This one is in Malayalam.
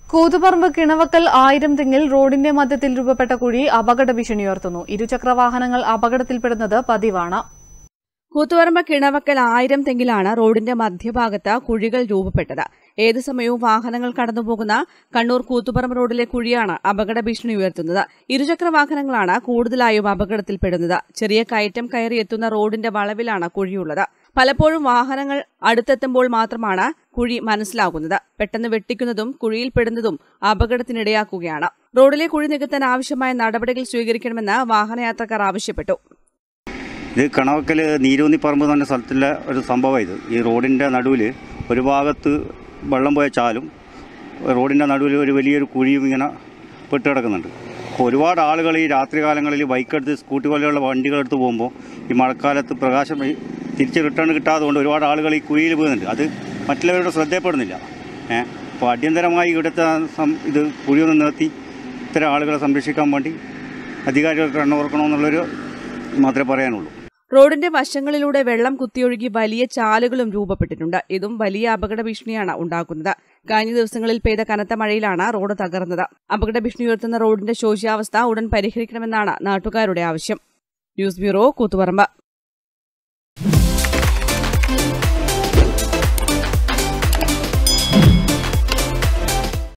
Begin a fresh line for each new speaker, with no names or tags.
കൂത്തുപറമ്പ് കിണവക്കൽ 1000 തെങ്ങിൽ റോഡിന്റെ മധ്യത്തിൽ രൂപപ്പെട്ട കുഴി അപകട ഭീഷണി ഉയർത്തുന്നു. ഇരുചക്രവാഹനങ്ങൾ അപകടത്തിൽപ്പെടുന്നത് പതിവാണ്.
കൂത്തുപറമ്പ് കിണവക്കൽ 1000 തെങ്ങിലാണ് റോഡിന്റെ മധ്യഭാഗത്ത് കുഴികൾ രൂപപ്പെട്ടത്. ഏതു സമയവും വാഹനങ്ങൾ കടന്നുപോകുന്ന കണ്ണൂർ കൂത്തുപറമ്പ് റോഡിലെ കുഴിയാണ് അപകട ഭീഷണി ഉയർത്തുന്നത്. ഇരുചക്രവാഹനങ്ങളാണ് കൂടുതലായും അപകടത്തിൽപ്പെടുന്നത്. ചെറിയ കയറ്റം കയറി എത്തുന്ന റോഡിന്റെ വളവിലാണ് കുഴിയുള്ളത്. പലപ്പോഴും വാഹനങ്ങൾ അടുത്തെത്തുമ്പോൾ മാത്രമാണ് കുഴി മനസ്സിലാകുന്നത്. പെട്ടെന്ന് വെട്ടിക്കുന്നതും കുഴിയിൽപ്പെടുന്നതും അപകടത്തിനിടയാക്കുകയാണ്. റോഡിലെ കുഴി നികത്താൻ ആവശ്യമായ നടപടികൾ സ്വീകരിക്കണമെന്ന് വാഹനയാത്രക്കാർ ആവശ്യപ്പെട്ടു.
ഇത് കണവക്കൽ നീരൂന്നിപ്പറമ്പ് എന്ന സ്ഥലത്തുള്ള ഒരു സംഭവം. ഈ റോഡിൻ്റെ നടുവിൽ ഒരു ഭാഗത്ത് വെള്ളം പോയ ചാലും റോഡിൻ്റെ നടുവിൽ ഒരു വലിയൊരു കുഴിയും ഇങ്ങനെ പെട്ട് കിടക്കുന്നുണ്ട്. അപ്പോൾ ഒരുപാട് ആളുകൾ ഈ രാത്രികാലങ്ങളിൽ ബൈക്കെടുത്ത് സ്കൂട്ടി പോലെയുള്ള വണ്ടികളെടുത്ത് പോകുമ്പോൾ ഈ മഴക്കാലത്ത് പ്രകാശം തിരിച്ച് റിട്ടേൺ കിട്ടാതെ കൊണ്ട് ഒരുപാട് ആളുകൾ ഈ കുഴിയിൽ വീഴുന്നുണ്ട്. അത് മറ്റുള്ളവരുടെ ശ്രദ്ധയപ്പെടുന്നില്ല. അപ്പോൾ അടിയന്തരമായി ഇവിടുത്തെ ഇത് കുഴിയൊന്ന് നിർത്തി ഇത്തരം ആളുകളെ സംരക്ഷിക്കാൻ വേണ്ടി അധികാരികൾ കണ്ണോർക്കണമെന്നുള്ളൊരു മാത്രമേ പറയാനുള്ളൂ.
റോഡിന്റെ വശങ്ങളിലൂടെ വെള്ളം കുത്തിയൊഴുകി വലിയ ചാലുകളും രൂപപ്പെട്ടിട്ടുണ്ട്. ഇതും വലിയ അപകട ഭീഷണിയാണ് ഉണ്ടാക്കുന്നത്. കഴിഞ്ഞ ദിവസങ്ങളിൽ പെയ്ത കനത്ത മഴയിലാണ് റോഡ് തകർന്നത്. അപകട ഭീഷണി ഉയർത്തുന്ന റോഡിന്റെ ശോച്യാവസ്ഥ ഉടൻ പരിഹരിക്കണമെന്നാണ് നാട്ടുകാരുടെ ആവശ്യം. News bureau, Koothuparamba.